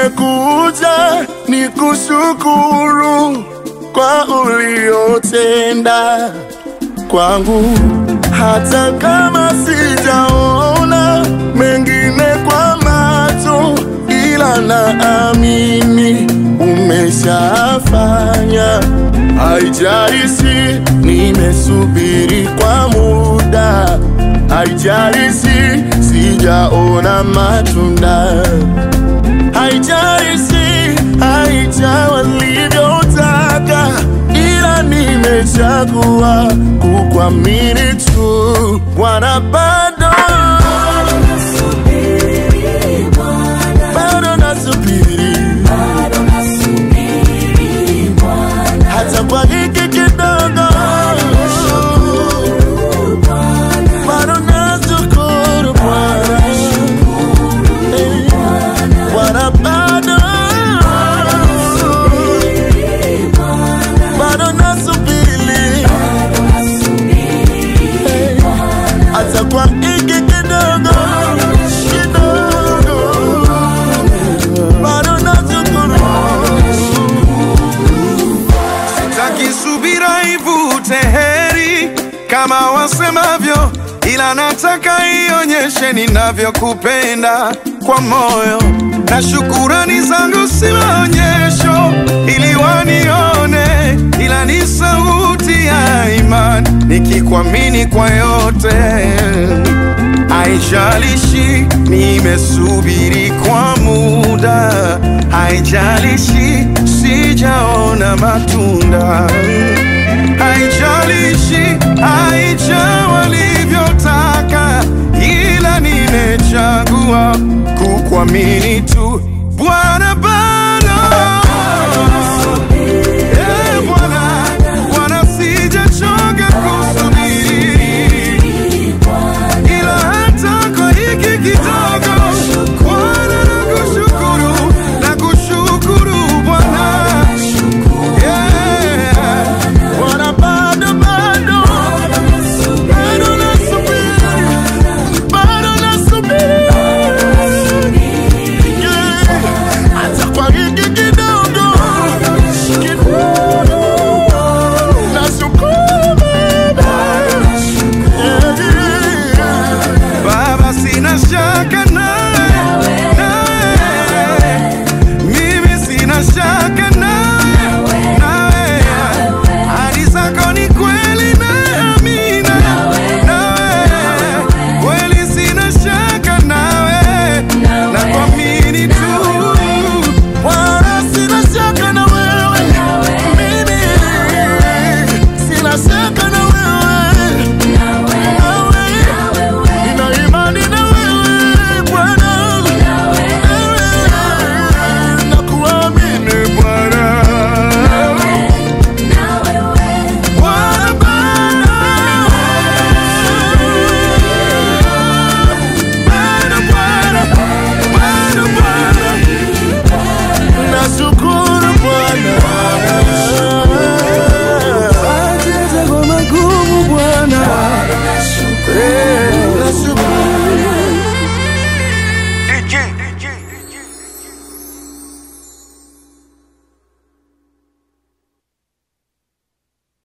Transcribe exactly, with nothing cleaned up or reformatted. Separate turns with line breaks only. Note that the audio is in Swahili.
nimekuja nikushukuru kwa uliotenda kwangu, hata kama sijaona mengine kwa macho, ila naamini umeshafanya. Haijalishi nimesubiri kwa muda, haijalishi sijaona matunda, haijalishi haijawa nilivyotaka, ila nimechagua kukuamini tu. Bwana, bado nasubiri, bado nasubiri, bado nasubiri Bwana, hata kwa hiki kidogo bado nashukuru Bwana. Bwana, bado bado nasubiri, hata kwa hiki kidogo kidogo bado nashukuru.
Sitaki subira ivute heri kama wasemavyo, ila nataka ionyeshe ninavyokupenda kwa moyo, na shukurani zangu si maonyesho ili wanione, ila ni sauti ya imani nikikuamini kwa yote. Haijalishi nimesubiri kwa muda, haijalishi sijaona matunda, haijalishi haijawa nilivyotaka, ila nimechagua kukuamini tu.